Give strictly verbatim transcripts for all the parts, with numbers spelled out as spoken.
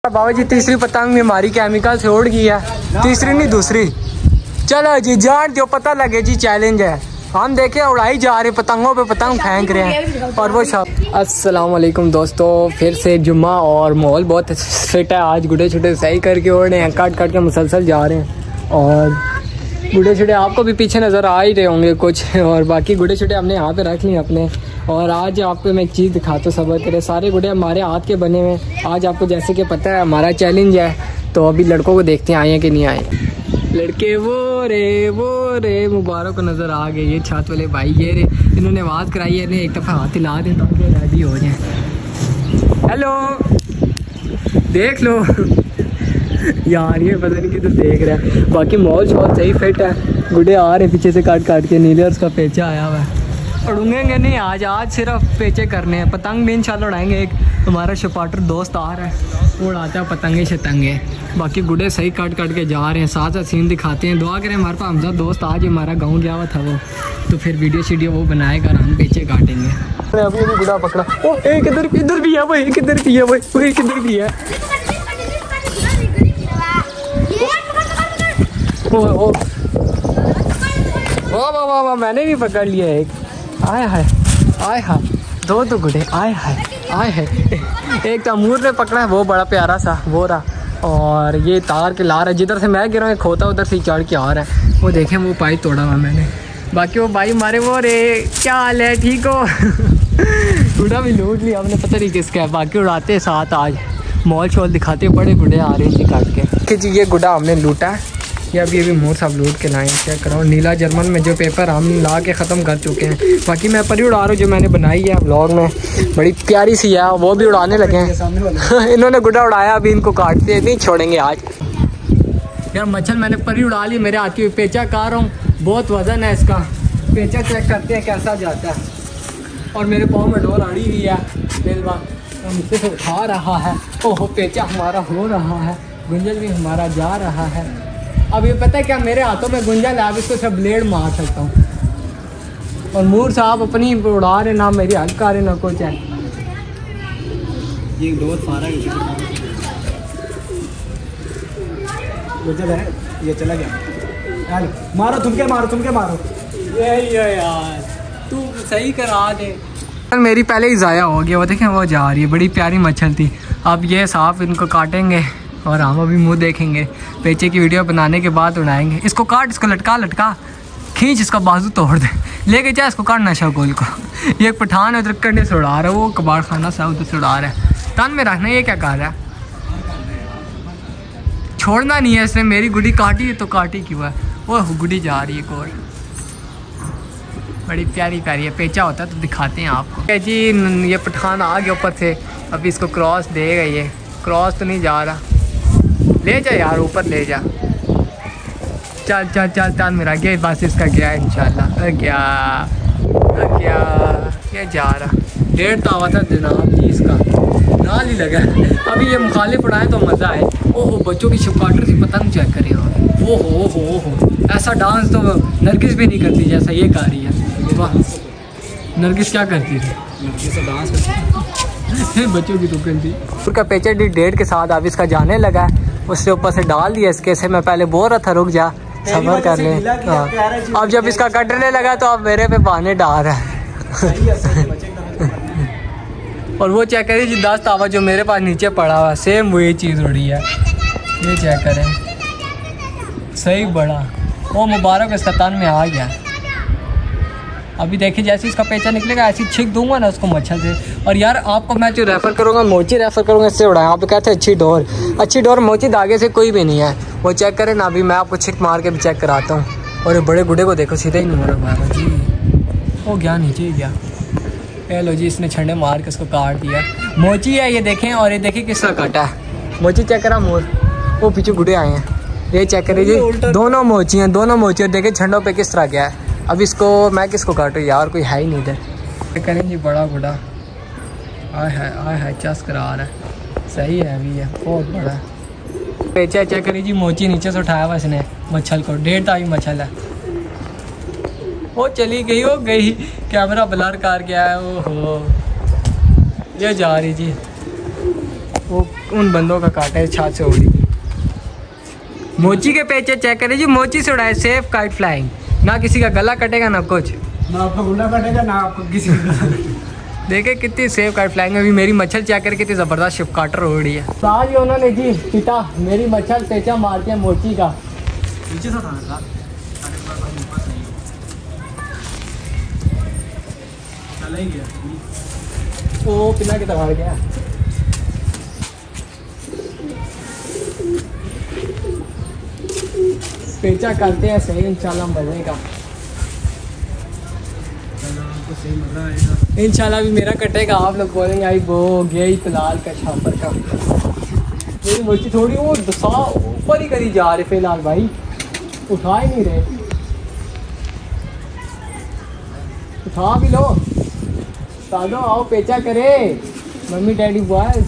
बाबा जी तीसरी पतंग में हमारी केमिकल से उड़ गई है, तीसरी नहीं दूसरी। चलो जी जान दो, पता लगे जी चैलेंज है। हम देखे उड़ाई जा रहे पतंगों पे पतंग फेंक रहे हैं और वो सब। अस्सलाम वालेकुम दोस्तों, फिर से जुम्मा और माहौल बहुत फिट है। आज गुडे छुटे सही करके उड़ रहे हैं, काट काट के मुसलसल जा रहे हैं। और गुडे छुटे आपको भी पीछे नज़र आ ही रहे होंगे कुछ, और बाकी गुडे छुटे हमने यहाँ पे रख लिए अपने। और आज आपको मैं एक चीज़ दिखाता हूँ, सबर करें। सारे गुडे हमारे हाथ के बने हुए। आज आपको जैसे कि पता है हमारा चैलेंज है, तो अभी लड़कों को देखते हैं आए हैं कि नहीं आए। लड़के वो रे वो रे मुबारक को नज़र आ गए। ये छात वाले भाई ये रे, इन्होंने आवाज़ कराई है, इन्हें एक दफ़ा हाथ हिला दें ताकि रेडी हो जाए। हेलो देख लो यार, ये पता नहीं किधर देख रहा है। बाकी मॉल बहुत सही फिट है। गुडे आ रहे पीछे से काट काट के। नीले और उसका पेचा आया हुआ है। उड़ूंगे नहीं आज, आज सिर्फ पेचे करने हैं। पतंग भी इंशाल्लाह उड़ाएंगे। एक हमारा शपाटर दोस्त आ रहा है, वो उड़ाता है पतंगे शतंगे। बाकी गुडे सही काट काट के जा रहे हैं, साथ साथ सीन दिखाते हैं। दुआ करें हमारे पास हमजा दोस्त आज हमारा गाँव गया हुआ था वो, तो फिर वीडियो शीडियो वो बनाएगा और हम पेचे काटेंगे। अभी अभी गुडा पकड़ा। ओ एक इधर इधर भी है, वो एक इधर भी है, वो एक इधर भी है। ओ वाह वाह वाह वाह, मैंने भी पकड़ लिया एक। आए हाय आए हाय, दो तो गुडे आए हाय आए है। एक तमूर ने पकड़ा है, वो बड़ा प्यारा सा वो रहा। और ये तार के ला रहा है, जिधर से मैं गिरा हूँ खोता उधर से चढ़ के आ रहा है। वो देखें वो पाइप तोड़ा हुआ मैंने। बाकी वो भाई मारे वो रे, क्या हाल है, ठीक हो? गुडा भी लूट लिया हमने, पता नहीं किसका है। बाकी उड़ाते साथ आज मॉल शॉल दिखाते, बड़े गुडे आ रहे हैं जी काट के जी। ये गुडा हमने लूटा है, ये अभी अभी मोर साहब लूट के लाए। चेक कराओ नीला जर्मन में जो पेपर हम ला के ख़त्म कर चुके हैं। बाकी मैं परी उड़ा रहा हूँ जो मैंने बनाई है व्लॉग में, बड़ी प्यारी सी है, वो भी उड़ाने लगे हैं। इन्होंने गुड्डा उड़ाया, अभी इनको काटते नहीं छोड़ेंगे आज। यार मच्छर मैंने परी उड़ा ली, मेरे हाथ की पेचा का रहा हूँ, बहुत वजन है इसका। पेचा चेक करते हैं कैसा जाता है। और मेरे पाँव में डोर अड़ी हुई है, दिलवा मुझसे से उठा रहा है। ओहो पेचा हमारा हो रहा है, गुंजल भी हमारा जा रहा है। अब ये पता है क्या, मेरे हाथों में गुंजल है, अब इसको सब ब्लेड मार सकता हूँ। और मूर साहब अपनी उड़ा रहे, ना मेरी हेल्प कर रहे ना कुछ है। ये डोर फारा गुंजल है, ये चला गया। मारो तुमके मारो तुमके मारो, यही है यार, तू सही करा दे। मेरी पहले ही ज़ाया हो गया। वो देखें वो जा रही है, बड़ी प्यारी मच्छर थी। अब ये साफ इनको काटेंगे और हम अभी मुंह देखेंगे। पेचे की वीडियो बनाने के बाद उड़ाएंगे। इसको काट, इसको लटका लटका खींच, इसका बाजू तोड़ दे, लेके जा इसको काट नशा गोल को। ये एक पठान उधर कंडे से उड़ा रहा है, वो कबाड़ खाना सा उधर से उड़ा रहा है। तन में रखना, ये क्या कर रहा है? छोड़ना नहीं है इसने। मेरी गुड़ी काटी है तो काटी क्यों है? वो गुड़ी जा रही है एक और, बड़ी प्यारी प्यारी है। पेचा होता है तो दिखाते हैं आपको जी। ये पठान आ गया ऊपर से, अभी इसको क्रॉस देगा। ये क्रॉस तो नहीं जा रहा, ले जा यार ऊपर ले जा। चल चल चल चल मेरा गया, बस इसका गया इंशाल्लाह। गया गया ये जा रहा। डेढ़ तो आवा था जनाब जी इसका, नाल ही लगा। अभी ये मुखालिफ उड़ाए तो मज़ा आए। ओहो बच्चों की शपाटर से पतंग चेक करें। ओहो ओहो ओहो, ऐसा डांस तो नरगिस भी नहीं करती जैसा ये कर रही है। वाह, नरगिस क्या करती है? नरगिस तो डांस करती है। बच्चों की टुकन थी। उसका पेचर डी डेढ़ के साथ अब इसका जाने लगा है, उससे ऊपर से डाल दिया इसके से। मैं पहले बोल रहा था रुक जा सबर कर ले। हाँ। अब जब इसका कटने लगा तो अब मेरे पे बहाने डाल रहा है। और वो चेक करिए जी दस तावा जो मेरे पास नीचे पड़ा हुआ, सेम वही चीज़ उड़ी है। ये चेक करें, सही बड़ा। वो मुबारक इसका तन में आ गया। अभी देखिए जैसे इसका पेचा निकलेगा ऐसी छिक दूंगा ना उसको मच्छर से। और यार आपको मैं जो रेफ़र करूँगा, मोची रेफ़र करूँगा, इससे उड़ाएं। आप कहते हैं अच्छी डोर, अच्छी डोर मोची धागे से कोई भी नहीं है। वो चेक करें ना, अभी मैं आपको छिक मार के भी चेक कराता हूँ। और ये बड़े गुडे को देखो, सीधे ही नहीं मारा जी, वो गया नीचे ही गया। ए लो जी, इसने छंडे मार के उसको काट दिया। मोची है ये देखें, और ये देखें किसका काटा है। मोची चेक करा मोर, वो पीछे गुडे आए हैं। ये चेक करिए जी, दोनों मोची हैं, दोनों मोची। और देखें छंडों पे किस तरह गया है। अब इसको मैं किसको काटूँ यार, कोई है ही नहीं इधर। करें जी बड़ा गुडा, आय है आय है चस करा रहा है। सही है अभी ये बहुत बड़ा पेचा। चेक करिए जी, मोची नीचे से उठाया हुआ इसने मच्छल को। डेढ़ तावी मच्छल है। वो चली गई, वो गई, कैमरा ब्लर कर गया है। ओहो ये जा रही जी, वो उन बंदों का काटा है छाछ से उड़ी। मोची के पेचे चेक करें जी, मोची से उड़ाए सेफ काइट फ्लाइंग, ना किसी का गला कटेगा ना कुछ, ना आपका गुंडा कटेगा ना आपको किसी देखे कितनी सेफ काइट फ्लाइंग। अभी मेरी मच्छर चेक करके कितनी ज़बरदस्त शिप काटर हो रही है। आज उन्होंने जी पिता मेरी मच्छर पेचा मार के मोची का नीचे से था चला ही गया वो पिना की तरह गया। पेचा करते हैं सही, इंशाल्लाह बनेगा, इंशाल्लाह भी मेरा कटेगा। आप लोग बोलेंगे आई वो गया ही फिलहाल का छापर का। मेरी मोची थोड़ी वो दसा ऊपर ही करी जा रहे फिलहाल भाई, उठा ही नहीं रहे। उठा भी लो दादो, आओ पेचा करे। मम्मी डैडी बॉय,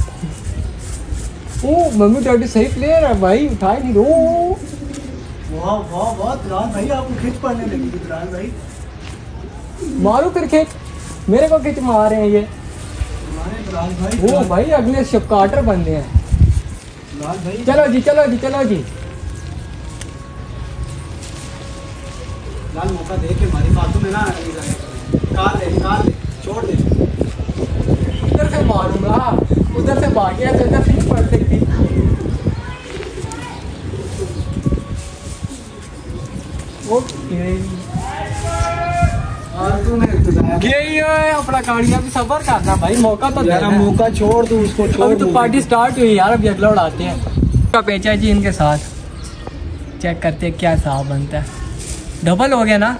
ओ मम्मी डैडी सही प्लेयर है भाई, उठा ही नहीं रो। वाह वाह वाह दुलाल भाई, आपको खिंच पड़ने लगी दुलाल भाई। मारो फिर खिंच, मेरे को खिंच मार रहे हैं ये दुलाल भाई। वो भाई अगले शिपकाटर बनते हैं दुलाल भाई। चलो जी चलो जी चलो जी। लाल मौका दे के हमारी बातों में ना निकाल ले निकाल ले छोड़ दे। उधर से मारूंगा, उधर से भाग गया तो इधर से नहीं पड़ सकती। यही है अपना गाड़ियाँ भी सफर करना भाई, मौका तो यार मौका छोड़ दो उसको, छोड़ अभी तो पार्टी स्टार्ट हुई यार, अभी अगला उड़ाते हैं का पेचा जी इनके साथ। चेक करते हैं क्या हिसाब बनता है। डबल हो गया ना,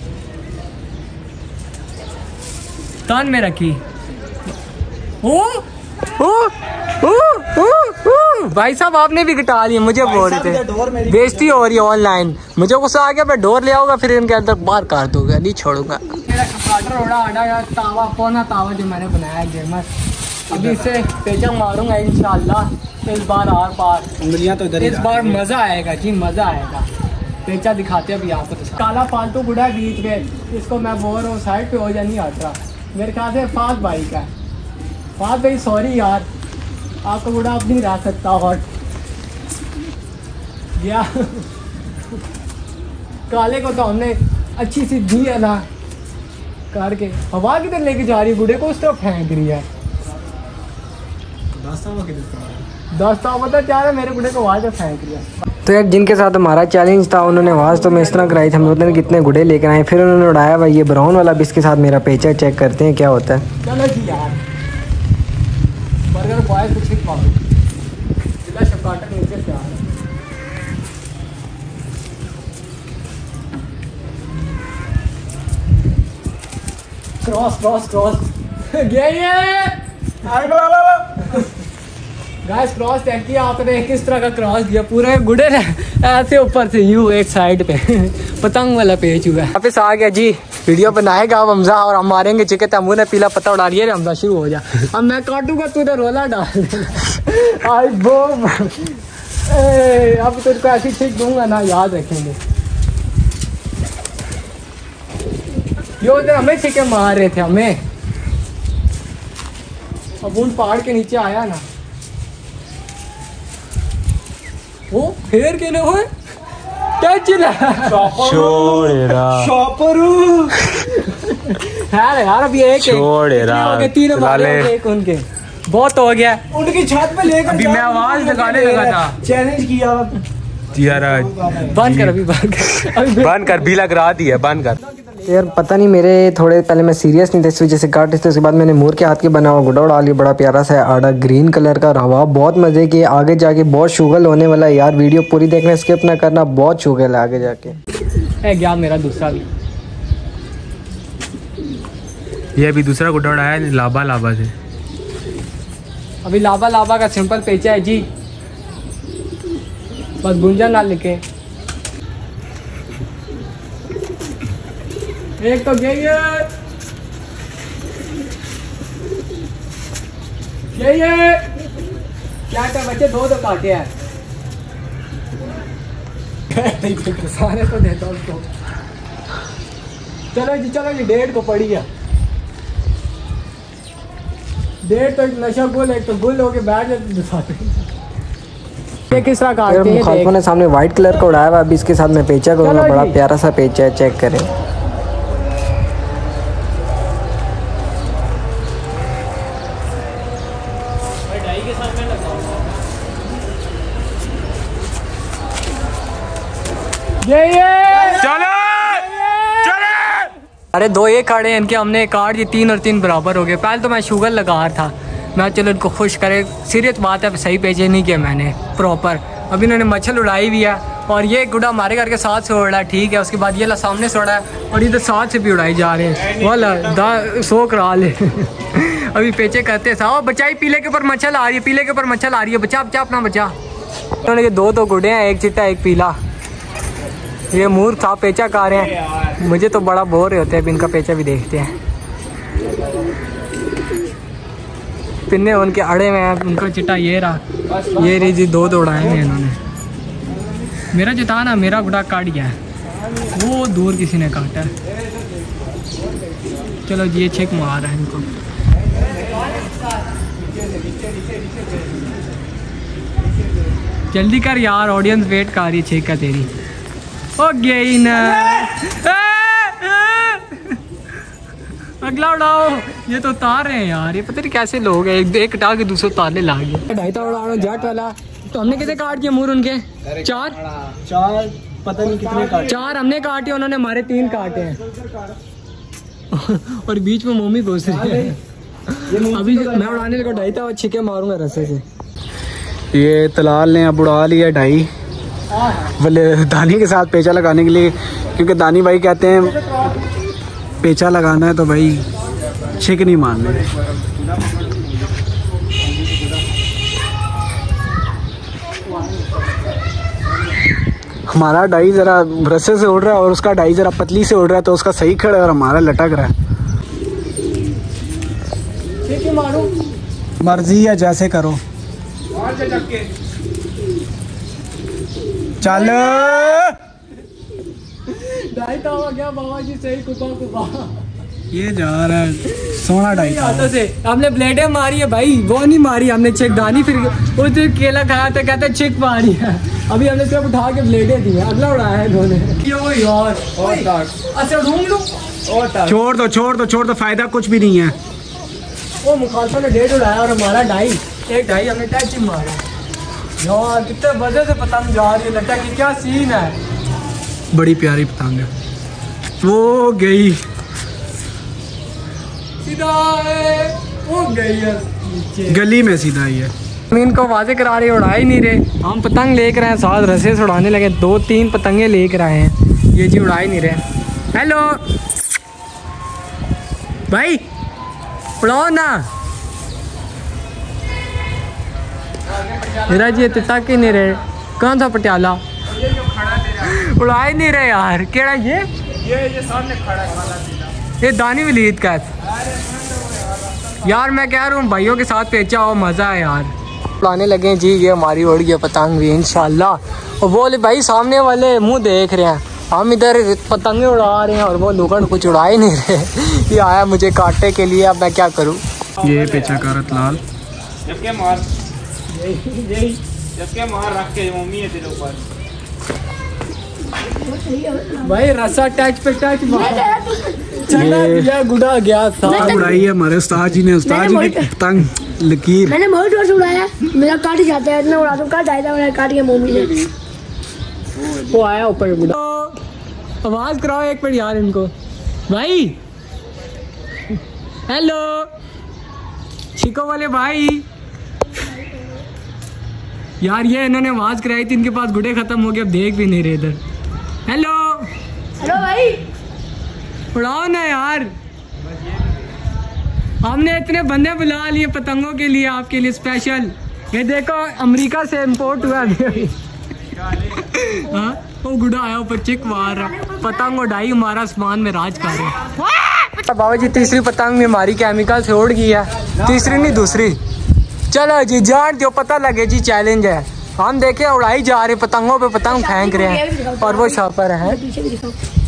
कान में रखी। ओ ओ ओ ओ ओ भाई साहब आपने भी घटा लिया, मुझे बोल रहे थे बेइज्जती हो रही है ऑनलाइन। मुझे गुस्सा आ गया, मैं डोर ले आऊंगा फिर इनके अंदर बाहर काट दूंगा, नहीं छोड़ूंगा। मेरा कपाटर उड़ा आड़ा तावा पौना तावा जो मैंने बनाया गेमर, अभी इसे पेचा मारूंगा इंशाल्लाह इस बार आर पार। उंगलियां तो इधर, इस बार मजा आएगा जी, मजा आएगा। पेचा दिखाते अभी आपको। तो काला फालतू गुड़ा है बीच में, इसको मैं बोल रहा हूँ साइड पे हो जा, नहीं हट रहा मेरे ख्याल से। फात भाई का फात भाई सॉरी यार, आपका गुड़ा अब नहीं रह सकता हॉट गया। काले को तो हमने अच्छी सी दी है ना करके, हवा किधर लेके जा रही है, गुड़े को उस तरफ फेंक रही है। दोस्तों पता चाह रहा है मेरे गुड़े को आवाज फेंक रही है। तो यार जिनके साथ हमारा चैलेंज था उन्होंने आवाज़ तो मैं इस तरह कराई थी, हम उतने कितने गुड़े लेकर आए, फिर उन्होंने उड़ाया भाई ये ब्राउन वाला भी इसके साथ मेरा पेचा। चेक करते हैं क्या होता है। चलो जी यार बर्गर बॉय कुछ ही पाओ जिला शकाटर नीचे से आ रहा है। क्रॉस क्रॉस क्रॉस गया ये गाइस, क्रॉस चेक किया आपने, किस तरह का क्रॉस दिया, पूरे गुड़े ने ऐसे ऊपर से यू एक साइड पे पतंग वाला पेच हुआ है। वापस आ गया जी, वीडियो बनाएगा अब हमजा और हम मारेंगे चिके तमू ने पीला पत्ता उड़ा लिया। हमजा शुरू हो जा, अब मैं काटूंगा तू इधर रोला डाल आई बो अब तुझको ऐसी ठीक दूंगा ना, याद रखेंगे। यो उधर हमें चिके मार रहे थे हमें, अब उन पहाड़ के नीचे आया ना वो फेर के हो क्या चिल्ला शॉपरू यार यार अभी एक एक तीन मारे एक उनके बहुत हो गया। उनकी छत पे लेकर अभी मैं आवाज लगाने लगा था, चैलेंज किया यार बंद कर, अभी बंद कर, बंद कर, भी लग रहा दिया बंद कर। यार पता नहीं मेरे थोड़े पहले मैं सीरियस नहीं था इस वजह से काटे थे, उसके बाद मैंने मोर के हाथ के बना हुआ गुड़ा उड़ा लिया, बड़ा प्यारा सा आड़ा ग्रीन कलर का रहा, बहुत मजे की। आगे जाके बहुत शुगल होने वाला है यार, वीडियो पूरी देखना, स्किप ना करना, बहुत शुगल है आगे जाके। है गया मेरा दूसरा भी, ये अभी दूसरा गुड्डा उड़ाया लाबा लाबा से। अभी लाबा लाबा का सिंपल पेचा है जी, बस गुंजा ना लिखे। एक तो गई है, यही है क्या क्या बच्चे दो दो काटे हैं सारे तो देता हूँ उसको। चलो जी चलो जी, डेढ़ को पड़ी है, डेढ़ तो नशा गुल एक तो गुल होके बैठ जाते ये किस तरह काटते हैं। मुखालिफों ने सामने व्हाइट कलर का उड़ाया हुआ, अभी इसके साथ में पेचा करूँगा। बड़ा प्यारा सा पेचा है, चेक करें। ये ये चलो चलो। अरे दो ये काटे हैं इनके, हमने काट दिए, तीन और तीन बराबर हो गए। पहले तो मैं शुगर लगा रहा था, मैं चलो इनको खुश करे। सीरियस बात है, सही पेचे नहीं किया मैंने प्रॉपर। अभी इन्होंने मच्छर उड़ाई भी है और ये गुड़ा हमारे घर के साथ से उड़ रहा है, ठीक है। उसके बाद ये ला सामने से उड़ा है और इधर साथ से भी उड़ाई जा रहे हैं। वाला दा सो करा ले अभी पेचे करते साहब। बचाई पीले के ऊपर मच्छर आ रही है, पीले के ऊपर मच्छर आ रही है। बचा बचा अपना बचा। उन्होंने ये दो दो गुड़े हैं, एक चिट्टा एक पीला। ये मूर्ख था पेचा खा रहे हैं। मुझे तो बड़ा बोर होते हैं, इनका पेचा भी देखते हैं। पिन्ने उनके अड़े में हैं, उनका चिट्टा ये रहा, ये रही जी। दो दो उड़ाए हैं इन्होंने। मेरा जो था ना, मेरा गुड़ा काट गया है, वो दूर किसी ने काटा है। चलो जी, ये छेक मार रहा है इनको। जल्दी कर यार, ऑडियंस वेट कर रही है छेक का तेरी। ओ गई ना, अगला उड़ाओ। ये तो उतार रहे हैं यार, ये पता नहीं कैसे लोग हैं, एक एक कटा के दूसरे उतारने लागे। ढाई तो उड़ा जट वाला। तो हमने कितने काट दिए मूर उनके? चार चार पता नहीं कितने काटे। चार हमने काटे, उन्होंने हमारे तीन काटे हैं और बीच में मोमी घुस रही है। अभी मैं उड़ाने लगा ढाई था, छिके मारूंगा रस्से से। ये तलाल ने अब उड़ा लिया ढाई, बोले दानी के साथ पेचा लगाने के लिए, क्योंकि दानी भाई कहते हैं पेचा लगाना है तो भाई छिक नहीं मारने। हमारा डाई जरा रस्से से उड़ रहा है और उसका डाई जरा पतली से उड़ रहा है, तो उसका सही खड़ा है और हमारा लटक रहा है। मर्जी है, जैसे करो। चल ढाई तो हो गया बाबा जी, सही कुपा कुपा। ये जा रहा है सोना ढाई हाथों से। हमने ब्लेडें मारी है भाई, वो नहीं मारी हमने चिक दानी। फिर वो जो केला खाया था, कहता है चिक मारी है। अभी हमने सिर्फ उठा के ब्लेडें दी है, अगला उड़ाया है इन्होंने। यार अच्छा ढूंढ लो, छोड़ दो छोड़ दो छोड़ दो, फायदा कुछ भी नहीं है। वो मुखालफों ने डेढ़ उड़ाया और हमारा ढाई, एक ढाई हमने टच ही मारा। यार कितने वजह से पतंग जा रही है, लगता है कि क्या सीन है। बड़ी प्यारी पतंग है, वो गई सीधा वो गई है नीचे गली में सीधा ही है। इनको वाजे करा रहे, उड़ा ही नहीं रहे। हम पतंग लेकर आए, साथ रस्से से उड़ाने लगे। दो तीन पतंगे लेकर आए हैं, ये जी उड़ा ही नहीं रहे। हेलो भाई, उड़ाओ ना। मेरा जी तक ही नहीं रहे। कौन था पटियाला? उड़ा ही नहीं रहे यार। केड़ा ये ये ये सामने खड़ा है, ये दानी वलीद का यार। मैं कह रहा हूँ भाइयों के साथ पेचा हो, मज़ा है यार। उड़ाने लगे जी, ये हमारी उड़ गई पतंग भी इंशाल्लाह। और वो भाई सामने वाले मुंह देख रहे हैं, हम इधर पतंगे उड़ा रहे हैं और वो लुकड़ कुछ उड़ा ही नहीं रहे। ये आया मुझे काटने के लिए, अब मैं क्या करूँ। ये पेचा कारत लाल मार मार रख के मम्मी है तेरे ऊपर भाई, रस्सा टच पे टच मार गुड़ा गया था। उड़ाई है हमारे उस्ताद जी ने, उस्ताद जी की पतंग लकीर। मैंने बहुत जोर से उड़ाया, मेरा काट ही जाता है, इतना उड़ा दूं काट जाता है, मैंने काट के मम्मी ने। वो आया ऊपर गुड़ा। आवाज कराओ एक मिनट यार इनको भाई। हेलो छिको वाले भाई यार, ये इन्होंने आवाज कराई थी, इनके पास गुड़े खत्म हो गए, अब देख भी नहीं रहे इधर। हेलो हेलो भाई, उड़ाओ ना यार। हमने इतने बंदे बुला लिए पतंगों के लिए, आपके लिए स्पेशल। ये देखो अमेरिका से इंपोर्ट हुआ अभी। हाँ, वो गुड़ा आया ऊपर चिक मार रहा, पतंग उड़ाई, हमारा आसमान में राज कर रहे। बाबा जी तीसरी पतंग भी हमारी केमिकल से उड़ गई है, तीसरी नहीं दूसरी। चलो जी, जान दो, पता लगे जी, चैलेंज है। हम देखे उड़ाई जा रहे, पतंगों पे पतंग फेंक रहे हैं और वो शॉपर है।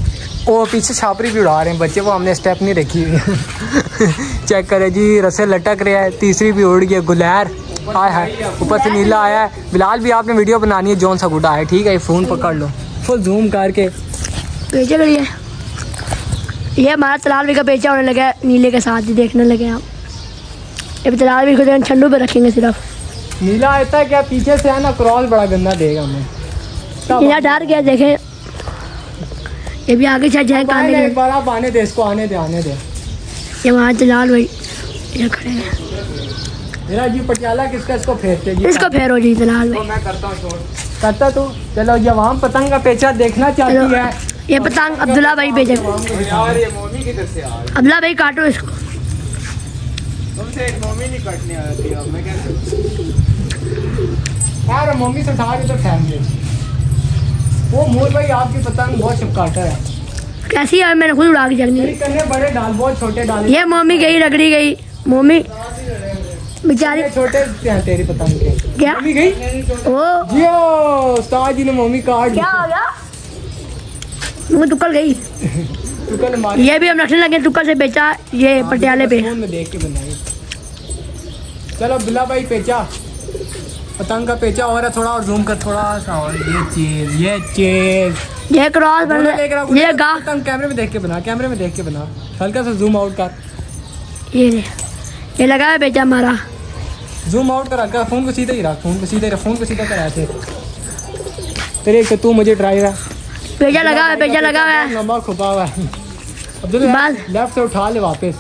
वो पीछे छापरी भी उड़ा रहे हैं बच्चे, वो हमने स्टेप नहीं रखी हुई। चेक करे जी, रस्से लटक रहे हैं। तीसरी भी उड़ गई गुलैर, आया है ऊपर से नीला आया है। बिलाल भी आपने वीडियो बनानी है, जौन सा गुड्डा है ठीक है, फ़ोन पकड़ लो फुल जूम करके। पेचा करिए, ये हमारा तलाल भी का पेचा होने लगा है नीले के साथ ही, देखने लगे आप। ये तलाल भी खुद ठंडू पे रखेंगे सिर्फ। नीला आता है क्या पीछे से है ना, क्रॉस बड़ा गंदा देगा हमें। नीला डर गया, देखे ये भी आगे चल जाए काने एक बार आप आने दे इसको, आने दे आने दे। ये वहाँ तलाल भाई ये खड़े हैं। मेरा जी पटियाला किसका, इसको फेरते जी, इसको फेरो जी तलाल भाई। मैं करता हूँ शॉट। करता तू। चलो जब हम पतंग का पेचा देखना चाहती है। ये पतंग अब्दुल्ला भाई भेजे। यार ये मोमी किधर से आ रही? अब्दुल्ला भाई काटो इसको। तुमसे एक मोमी नहीं काटने आती है, मैं क्या करूँ? यार मम्मी से उठा के तो फेंक दे। वो मोर भाई आपकी पतंग बहुत चुपकाटर है। कैसी है, मैंने खुद उड़ा के जगनी। मेरी कन्ने बड़े डाल, बहुत छोटे डाल। ये मम्मी गई, रगड़ी गई मम्मी बेचारी। छोटे हैं तेरी पतंग के। क्या मम्मी गई ओ जियो, उस्ताद जी ने मम्मी काट दी। क्या हो गया, मुँह टुकल गई। टुकल मारी। ये भी हम रखने लगे, टुकल से बेचा ये पटियाले पे। फोन में देख के बनाई। चलो बिल्ला भाई पेचा, पतंग का पेचा हो रहा है, थोड़ा और जूम कर थोड़ा सा और। ये चीज ये चीज ये क्रॉस बन ये गा पतंग कैमरे में देख के बना, कैमरे में देख के बना, हल्का सा जूम आउट कर। ये ले, ये लगा है बेचा हमारा। जूम आउट कर रखा, फोन को सीधा ही रख, फोन को सीधा रख, फोन को सीधा कर ऐसे। तेरे एक तो तू मुझे ट्राई रहा। बेचा लगा है, बेचा लगा है। लंबा खुपा हुआ है। अब्दुल बस। लेफ्ट से उठा ले वापस।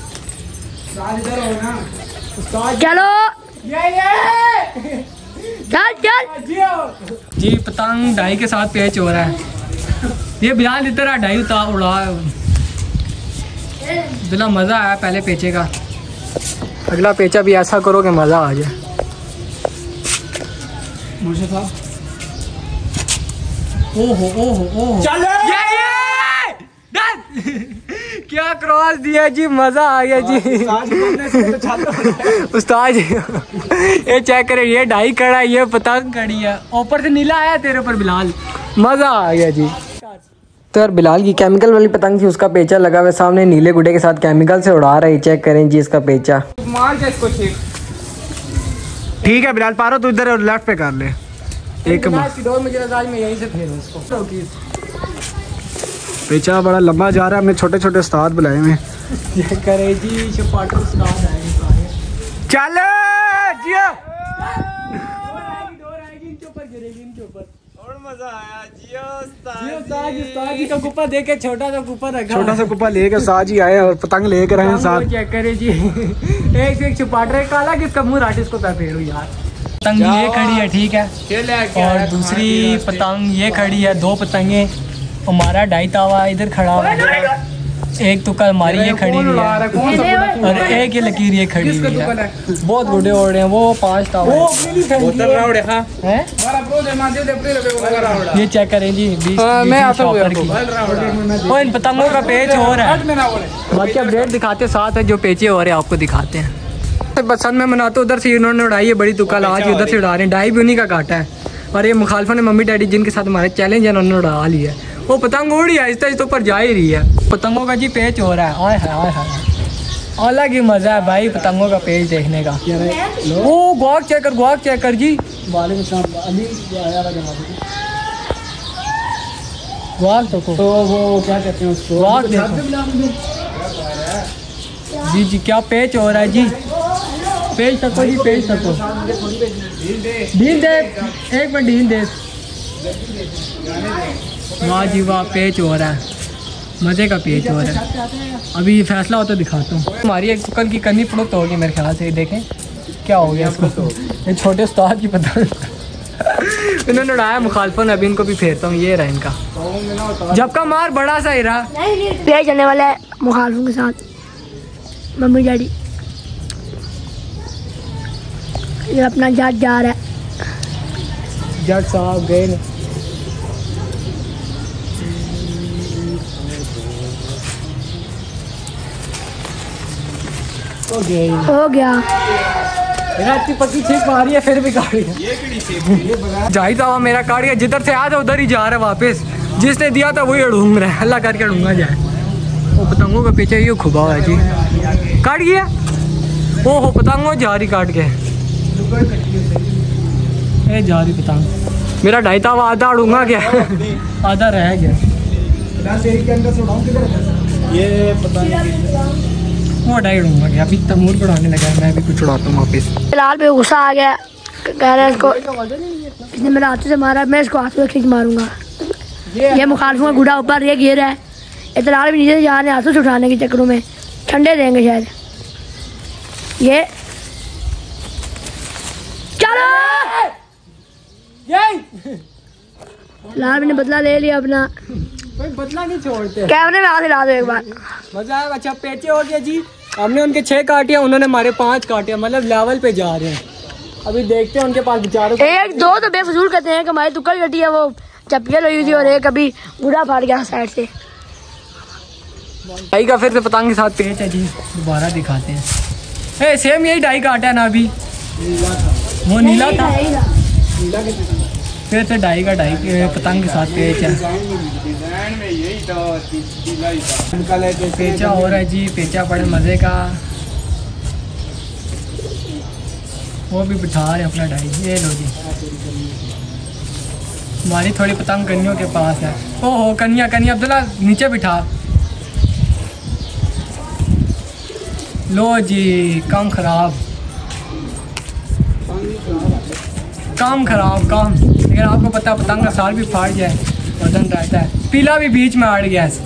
चलो ये ये चल चल। जी पतंग ढाई के साथ पेच हो रहा है। ये बिलाल इधर आ, ढाई उतार उड़ा बिला, मज़ा आया पहले पेचे का। अगला पेचा भी ऐसा करो कि मज़ा आ जाए। मुझे था ओहो ओहो ओहो चलो ये ये क्या क्रॉस दिया जी, मज़ा आ गया जी। उस्ताद जी ये चेक करे, ये ढाई कड़ा है, ये पतंग कड़ी है, ऊपर से नीला आया तेरे पर बिलाल, मज़ा आ गया जी। तो यार बिलाल की केमिकल वाली पतंग थी, उसका पेचा लगा हुआ सामने नीले गुड्डे के साथ केमिकल से उड़ा रही। चेक करें जी इसका पेचा। मार के इसको ठीक। ठीक है बिलाल पारो, तू इधर लेफ्ट पे कर ले। एक मुझे आज मैं यहीं से फेरूं इसको। पेचा बड़ा लंबा जा रहा है, हमने छोटे छोटे उस्ताद बुलाए हुए। ये करे जी चपाटो उस्ताद आए सारे। चल जियो। और मजा आया जियो उस्ताद जी। उस्ताद जी, उस्ताद जी का कुप्पा देख के छोटा सा कुप्पा रखा, छोटा सा कुप्पा लेकर साथ ही आए और पतंग लेकर आए साथ। चेक करे जी एक से एक चपाटर है, काला किसका मुंह राटिस को फेरू यार। पतंग ये खड़ी है ठीक है, और दूसरी पतंग ये खड़ी है। दो पतंगे हमारा ढाई तावा इधर खड़ा हुआ है, एक तुक्का हमारी ये खड़ी हुई है, और एक ये लकीर ये खड़ी हुई है। बहुत गुड्डे ओढ़ रहे हैं वो, पांच तावा है। ये चेक करें जी, बीस वो इन पतंगों का पेच हो रहा है। बाकी अपडेट दिखाते साथ है, जो पेचे हो रहे हैं आपको दिखाते हैं। पसंद में मनाते उधर से इन्होंने उड़ाई है बड़ी तुक्का, आज उधर से उड़ा रहे हैं। ढाई भी उन्हीं का काटा है, और ये मुखालफा ने मम्मी डैडी जिनके साथ हमारे चैलेंज है उन्होंने उड़ा लिया है। वो पतंग उड़ी है, आहिस्ता आहिस्ता ऊपर जा ही रही है। पतंगों का जी पेच हो रहा है, आए है आए है, अलग ही मज़ा है भाई पतंगों का पेच देखने का। वो गुआक चेक कर, गुआक चेक कर जी। गुआक तो को वो क्या कहते हैं उसको, गुआक देखो जी। जी क्या पेच हो रहा है जी, पेच सको जी, पेच सको। ढील दे एक मिनट, ढील दे। वाह जी वाह, पेच हो रहा है, मज़े का पेच हो रहा है। अभी फैसला हो तो दिखाता हूँ। हमारी एक कल की कन्नी फड़ोत होगी मेरे ख्याल से। देखें क्या हो गया इसको, तो ये छोटे उस्ताद की पता इन्होंने उड़ाया मुखालफन, अभी इनको भी फेरता हूँ। ये रहा इनका जब का मार बड़ा सा ही रहा। पेच आने वाला है मुखालफों के साथ, मम्मी डैडी। ये अपना जज जा रहा है, जज साहब गए न। हो गया हो गया। मेरा इतनी पक्की छींक मारी है फिर भी काट गया। जाहिद साहब मेरा काट गया, जिधर से आया था उधर ही जा रहा है वापस। जिसने दिया था वही ढूंढ रहा है, अल्लाह करके ढूंढा जाए। वो पतंगों के पीछे ये खुबा हुआ है जी, काट गया। ओ हो पतंगों जा रही काट के, ए जा रही पतंग। मेरा ढाई था वो आधा ढूंढा गया, आधा रह गया। ये पता नहीं वो ढाई ढूंढा गया। अभी तमूर बढ़ाने लगा है, मैं भी कुछ उड़ाता हूँ वापस। फिलहाल पे गुस्सा आ गया, कह रहा है इसको, इसने मेरे हाथों से मारा, मैं इसको हाथों से खींच मारूंगा। ये मुखालफों का गुड़ा ऊपर ये गिर है, इतना भी नीचे जा रहे हैं हाथों से उठाने के चक्करों में, ठंडे देंगे शायद। ये चलो लाल ने बदला ले लिया अपना, कोई बदला नहीं छोड़ते। कैमरे में हाथ हिला दो एक बार। मजा आया। अच्छा पेचे हो गया जी, हमने उनके छह काटे, उन्होंने हमारे पांच काटे, मतलब लेवल पे जा रहे हैं। अभी देखते हैं उनके पास बेचारों को। एक दो तो बेफजूल कहते हैं कि हमारी तुक्कड़ कटी है, वो चपकेल हुई थी, और एक अभी गुड़ा फाड़ गया साइड से। डाई का फिर से पतंग के साथ पेच है जी, दोबारा दिखाते हैं। ए, सेम यही डाई काटा है ना अभी, वो नीला था, फिर से डाई का डाई के पतंग के साथ पेच है। पेचा हो रहा है जी, पेचा बड़े मज़े का। वो भी बिठा रहे अपना डाई। ये लो जी, हमारी थोड़ी पतंग कन्यों के पास है। ओहो कन्या कन्या अब्दुल्ला नीचे बिठा। लो जी, काम खराब, काम खराब काम। लेकिन आपको पता है पतंग का साल भी फाड़ जाए वजन रहता है। पीला भी बीच में अड़ गया।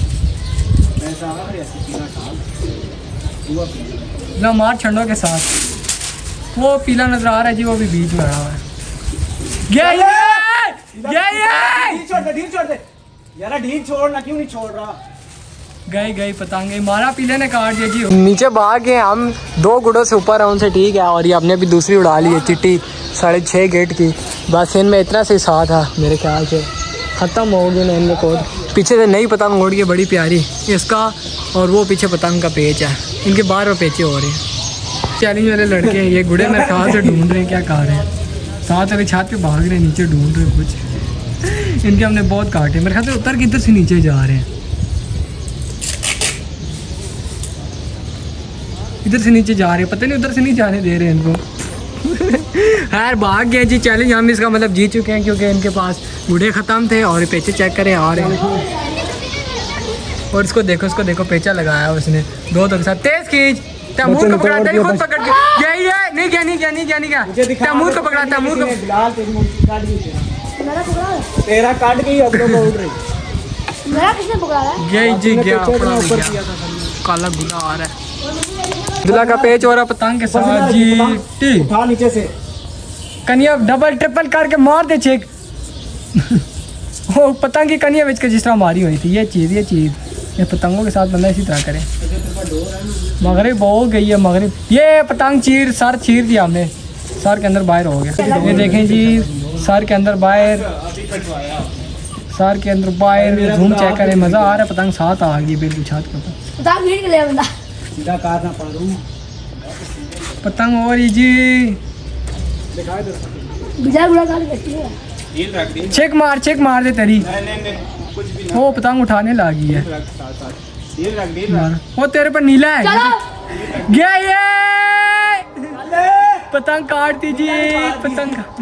लो मार छंडों के साथ, वो पीला नजर आ रहा है जी, वो भी बीच में अड़ा हुआ है। गया ये, गया ये। ढील छोड़ दे, ढील छोड़ दे यार, ढील छोड़ना क्यों नहीं छोड़ रहा। गई गई पतंग गई, मारा पीले ने काट दिया जी। नीचे भाग गए हम, दो गुड़ों से ऊपर है उनसे, ठीक है। और ये हमने भी दूसरी उड़ा ली है चिट्टी साढ़े छः गेट की। बस इनमें इतना से साथ था, मेरे ख्याल से ख़त्म हो गया ना इनमें कोड। पीछे से नई पतंग उड़ गई बड़ी प्यारी इसका, और वो पीछे पतंग का पेच है। इनके बार पेचे हो रहे हैं। चैलेंज वाले लड़के ये गुड़े मेरे ख्याल से ढूंढ रहे हैं, क्या कह रहे हैं। साथ वाली छत पे भाग रहे हैं, नीचे ढूंढ रहे हैं कुछ। इनके हमने बहुत काटे, मेरे ख्याल से उतर के इधर से नीचे जा रहे हैं, इधर से नीचे जा रहे हैं, पता नहीं उधर से नहीं जाने दे रहे हैं इनको। खैर भाग गए जी। चैलेंज हम इसका मतलब जीत चुके हैं, क्योंकि इनके पास गुड़े ख़त्म थे और पेचे चेक करें आ रहे हैं। और इसको देखो, इसको देखो, पेचा लगाया उसने दो तो के साथ। तेज खींच, तैमूर को पकड़ा, तेरी खुद पकड़ के यही है। नहीं क्या नहीं क्या नहीं क्या नहीं क्या तैमूर को पकड़ा, तैमूर को। तेरा काट के ही अपनों को उड़ रही। मेरा किसने पकड़ा है? यही जी गया, काला गुला आ रहा है। दुल्हा का पेच हो रहा पतंग के साथ जी। उठा नीचे से, कनिया डबल ट्रिपल करके मार दे चेक। वो पतंग की कनिया बेच के जिस तरह मारी हुई थी। ये चीज़ ये चीज़ ये पतंगों के साथ बंदा इसी तरह करे। मगरिब हो गई है, मगरिब। ये पतंग चीर सर चीर दिया हमने, सर के अंदर बाहर हो गया। ये देखें जी, सर के अंदर बाहर, सर के अंदर बाहर। झूम चेक करें, मज़ा आ रहा है। पतंग साथ आ गई बिल्कुल छत के ऊपर। पतंग भीड़ के ले बंदा सीधा काट ना पारूं। पतंग हो रही जी। बिजा गुड़ा काट के है। चेक मार, चेक मार दे तेरी। वो पतंग उठाने लगी है। वो तेरे पर नीला है। गया ये पतंग काट दीजिए, पतंग